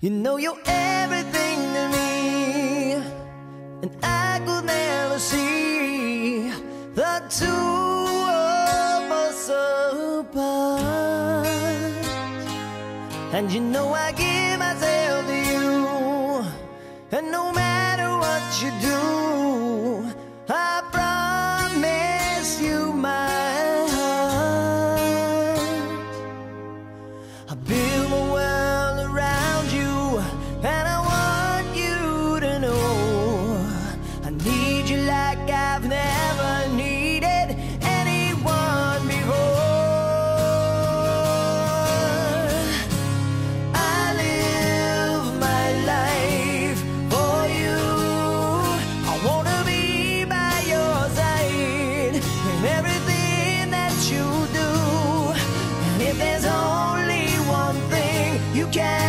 You know you're everything to me, and I could never see the two of us apart. And you know I give myself to you, and no matter what you do, I promise you my heart. I build my world around you, and I want you to know I need you like I've never needed anyone before. I live my life for you. I wanna be by your side in everything that you do. And if there's only one thing you can